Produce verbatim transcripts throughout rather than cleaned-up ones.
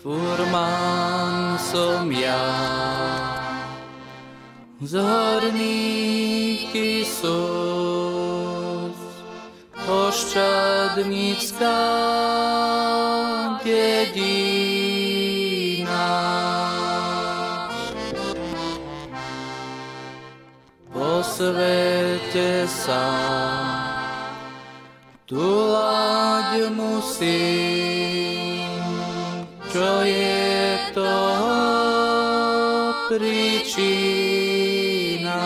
Furman som ja, z horných Isus, oščadnická dedina. Po svete sa túlať musím, čo je toho príčina.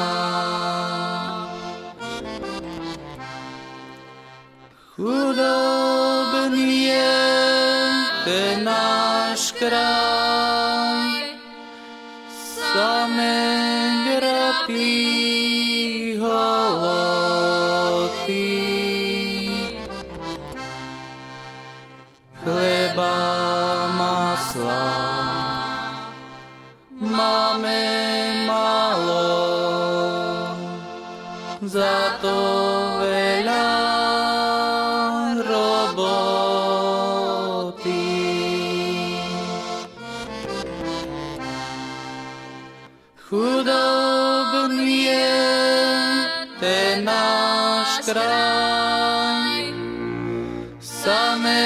Chudobný je ten náš kraj, samé grapy holoty. Chleba, masla máme málo, za to veľa roboty. Chudobný je ten náš kraj, samé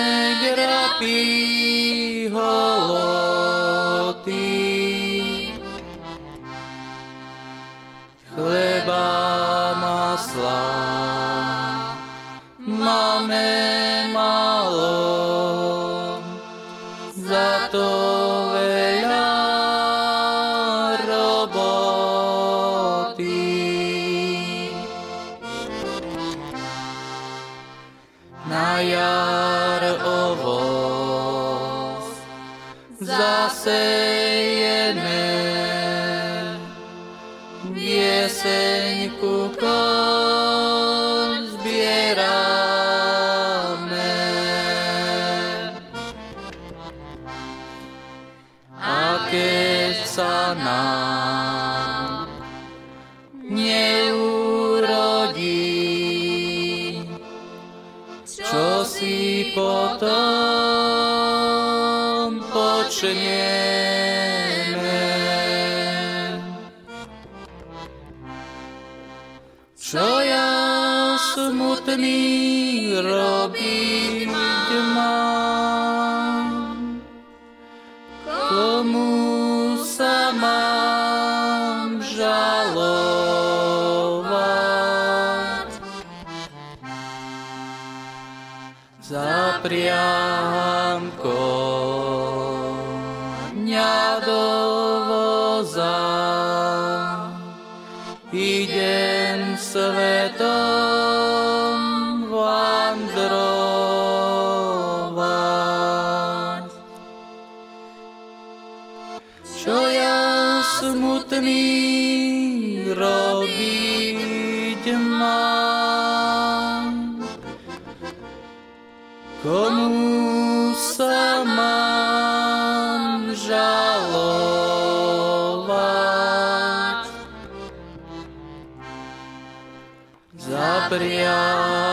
grapy holoty. Chleba, masla máme málo, za to veľa roboty. Na jar ovoc zasejeme, v jeseň kukol zbierame. A keď sa nám neurodí, čo si potom počneme? Čo ja smutný robiť mám? Komu sa mám žalovať? Zapriam koňa do voza, idem svetom vandrovať. Čo ja smutný robiť mám? Komu sa mám žalovať? Zapriam